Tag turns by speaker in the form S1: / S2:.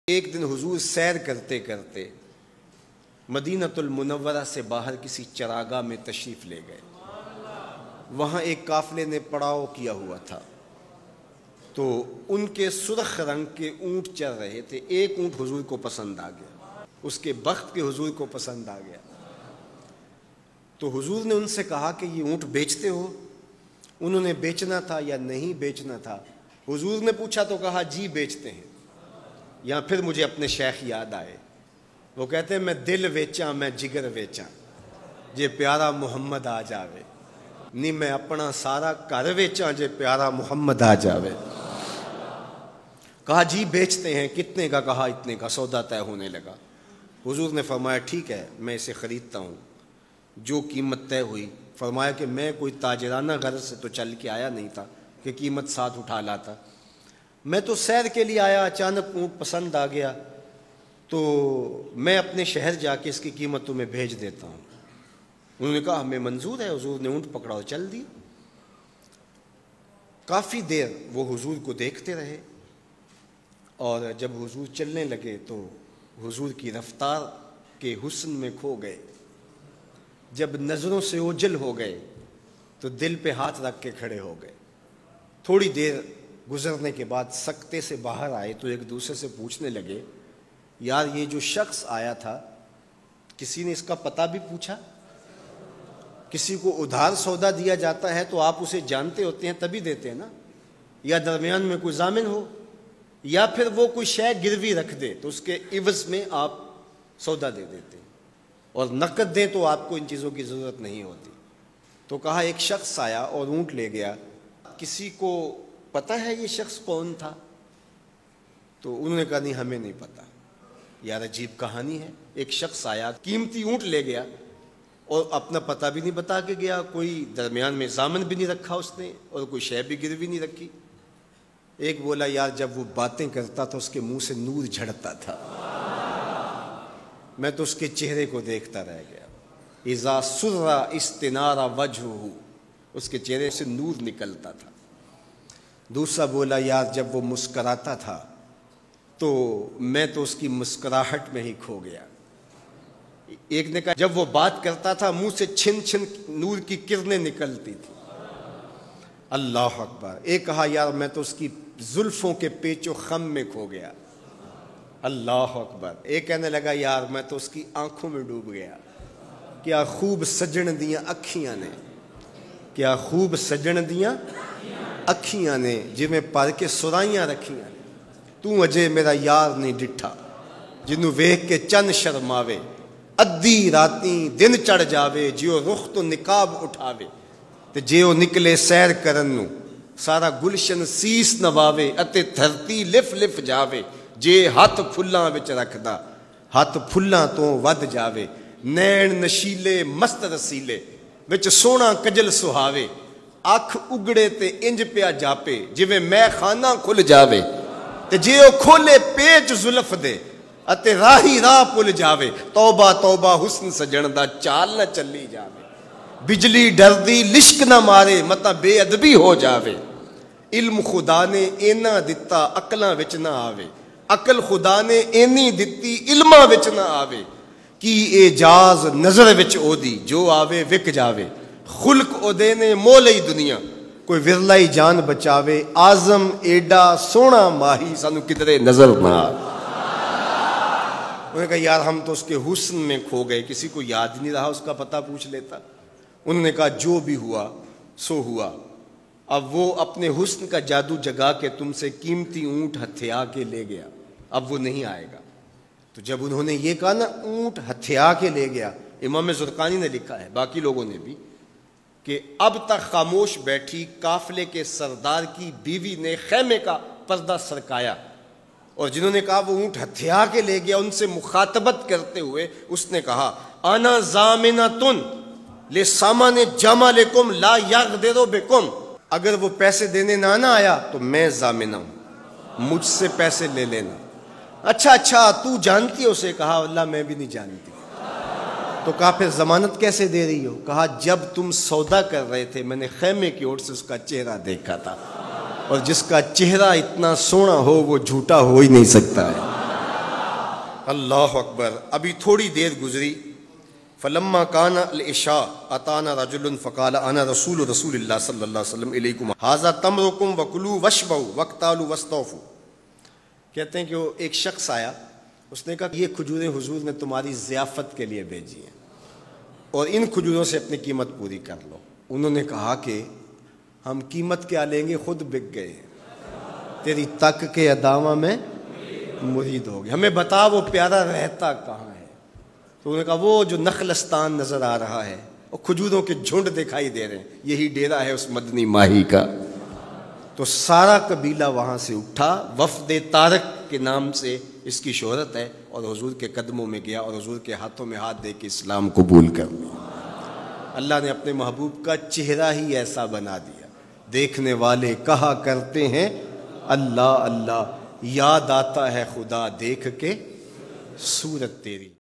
S1: ایک دن حضور سیر کرتے کرتے مدینہ المنورہ سے باہر کسی چراگاہ میں تشریف لے گئے۔ وہاں ایک قافلے نے پڑاؤ کیا ہوا تھا، تو ان کے سرخ رنگ کے اونٹ چل رہے تھے۔ ایک اونٹ حضور کو پسند آ گیا، اس کے بخت کے حضور کو پسند آ گیا، تو حضور نے ان سے کہا کہ یہ اونٹ بیچتے ہو؟ انہوں نے بیچنا تھا یا نہیں بیچنا تھا؟ حضور نے پوچھا تو کہا جی بیچتے ہیں۔ یا پھر مجھے اپنے شیخ یاد آئے، وہ کہتے ہیں میں دل ویچاں میں جگر ویچاں جے پیارا محمد آ جاوے، نہیں میں اپنا سارا گھر ویچاں جے پیارا محمد آ جاوے۔ کہا جی بیچتے ہیں، کتنے کا؟ کہا اتنے کا۔ سودا طے ہونے لگا۔ حضور نے فرمایا ٹھیک ہے میں اسے خریدتا ہوں۔ جو قیمت طے ہوئی، فرمایا کہ میں کوئی تاجرانہ غرض سے تو چل کے آیا نہیں تھا کہ قیمت ساتھ اٹھا لاتا، میں تو سیر کے لیے آیا، اچانک اونٹ پسند آ گیا تو میں اپنے شہر جا کے اس کی قیمت تمہیں بھیج دیتا ہوں۔ انہوں نے کہا ہمیں منظور ہے۔ حضور نے اونٹ پکڑا اور چل دی۔ کافی دیر وہ حضور کو دیکھتے رہے، اور جب حضور چلنے لگے تو حضور کی رفتار کے حسن میں کھو گئے۔ جب نظروں سے اوجھل ہو گئے تو دل پہ ہاتھ رکھ کے کھڑے ہو گئے۔ تھوڑی دیر گزرنے کے بعد سکتے سے باہر آئے تو ایک دوسرے سے پوچھنے لگے یار یہ جو شخص آیا تھا کسی نے اس کا پتہ بھی پوچھا؟ کسی کو ادھار سودا دیا جاتا ہے تو آپ اسے جانتے ہوتے ہیں تبھی دیتے ہیں نا، یا درمیان میں کوئی ضامن ہو، یا پھر وہ کوئی شے گروی رکھ دے تو اس کے عوض میں آپ سودا دے دیتے ہیں، اور نقد دیں تو آپ کو ان چیزوں کی ضرورت نہیں ہوتی۔ تو کہا ایک شخص آیا اور اونٹ لے گیا، کسی کو پتہ ہے یہ شخص کون تھا؟ تو انہوں نے کہا نہیں ہمیں نہیں پتہ۔ یار عجیب کہانی ہے، ایک شخص آیا قیمتی اونٹ لے گیا اور اپنا پتہ بھی نہیں بتا کے گیا، کوئی درمیان میں ضامن بھی نہیں رکھا اس نے، اور کوئی شے بھی گروی نہیں رکھی۔ ایک بولا یار جب وہ باتیں کرتا تھا اس کے منہ سے نور جھڑتا تھا، میں تو اس کے چہرے کو دیکھتا رہ گیا۔ اذا سر استنار وجہہ، اس کے چہرے سے نور نکلتا تھا۔ دوسرا بولا یار جب وہ مسکراتا تھا تو میں تو اس کی مسکراہٹ میں ہی کھو گیا۔ ایک نے کہا جب وہ بات کرتا تھا منہ سے چھن چھن نور کی کرنیں نکلتی تھی۔ اللہ اکبر۔ ایک کہا یار میں تو اس کی زلفوں کے پیچ و خم میں کھو گیا۔ اللہ اکبر۔ ایک کہنے لگا یار میں تو اس کی آنکھوں میں ڈوب گیا، کیا خوب سجن دیاں اکھیاں نے، کیا خوب سجن دیاں اکھیاں نے جویں پر کے سرائیاں رکھیاں نے، تو اجے میرا یار نہیں ڈٹھا جنوں ویکھ کے چن شرماوے، ادھی راتیں دن چڑھ جاوے جیو رخ تو نقاب اٹھاوے، تے جیو نکلے سیر کرن نو سارا گلشن سیس نواوے، اتے دھرتی لف لف جاوے جے ہاتھ پھلاں وچ رکھدا ہاتھ پھلاں تو ود جاوے، نین نشیلے مست رسیلے وچ سونا کجل سہاوے، اکھ اگڑے تے انج پیا جاپے جویں میں خانہ کھل جاوے، تے جے او کھولے پیچ زلف دے اتے راہی راہ پل جاوے، توبہ توبہ حسن سجن دا چال نہ چلی جاوے، بجلی ڈردی لشک نہ مارے متا بے ادبی ہو جاوے، علم خدا نے اینا دتا عقلاں وچ نہ آوے، عقل خدا نے اینی دتی علماں وچ نہ آوے، کی اعجاز نظر وچ او دی جو آوے وک جاوے، خلق او دے نے مولئی دنیا کوئی ورلائی جان بچاوے، آزم ایڈا سونا ماہی سانو کدرے نظر نہ آوے۔ انہوں نے کہا یار ہم تو اس کے حسن میں کھو گئے، کسی کو یاد نہیں رہا اس کا پتہ پوچھ لیتا۔ انہوں نے کہا جو بھی ہوا سو ہوا، اب وہ اپنے حسن کا جادو جگا کے تم سے قیمتی اونٹ ہتھیا کے لے گیا، اب وہ نہیں آئے گا۔ تو جب انہوں نے یہ کہا نا اونٹ ہتھیا کے لے گیا، امام زرقانی نے لکھا ہے باقی لوگوں نے بھی کہ اب تک خاموش بیٹھی قافلے کے سردار کی بیوی نے خیمے کا پردہ سرکایا، اور جنہوں نے کہا وہ اونٹ ہتھیا کے لے گیا ان سے مخاطبت کرتے ہوئے اس نے کہا انا ضامنۃ لسامان جمالکم لا یغدر بکم، اگر وہ پیسے دینے نہ آیا تو میں ضامنہ ہوں، مجھ سے پیسے لے لینا۔ اچھا تو جانتی ہے اسے؟ کہا اللہ میں بھی نہیں جانتی۔ تو کہا پھر ضمانت کیسے دے رہی ہو؟ کہا جب تم سودا کر رہے تھے میں نے خیمے کی اوٹ سے اس کا چہرہ دیکھا تھا، اور جس کا چہرہ اتنا سونا ہو وہ جھوٹا ہو ہی نہیں سکتا ہے۔ اللہ اکبر. ابھی تھوڑی دیر گزری. فلما کان العشاء اتانا رجل فقال انا رسول اللہ صلی اللہ علیہ وسلم الیکم ھذا تمرکم وکلوا واشبعوا واقتالوا واستوفوا. کہتے ہیں کہ وہ ایک شخص آیا, اس نے کہا یہ کھجوریں حضور نے تمہاری ضیافت کے لیے بھیجی ہیں اور ان کھجوروں سے اپنی قیمت پوری کر لو. انہوں نے کہا کہ ہم قیمت کیا لیں گے, خود بک گئے, تیری تک کے ادامہ میں مرید ہو گئے, ہمیں بتا وہ پیارا رہتا کہاں ہے. تو انہوں نے کہا وہ جو نخلستان نظر آ رہا ہے, وہ کھجوروں کے جھنڈ دکھائی دے رہے ہیں, یہی ڈیرا ہے اس مدنی ماہی کا. تو سارا قبیلہ وہاں سے اٹھا, وفد طارق کے نام سے اس کی شہرت ہے, اور حضور کے قدموں میں گیا اور حضور کے ہاتھوں میں ہاتھ دے کے اسلام قبول کر لیا. اللہ نے اپنے محبوب کا چہرہ ہی ایسا بنا دیا, دیکھنے والے کہا کرتے ہیں اللہ اللہ, یاد آتا ہے خدا دیکھ کے صورت تیری.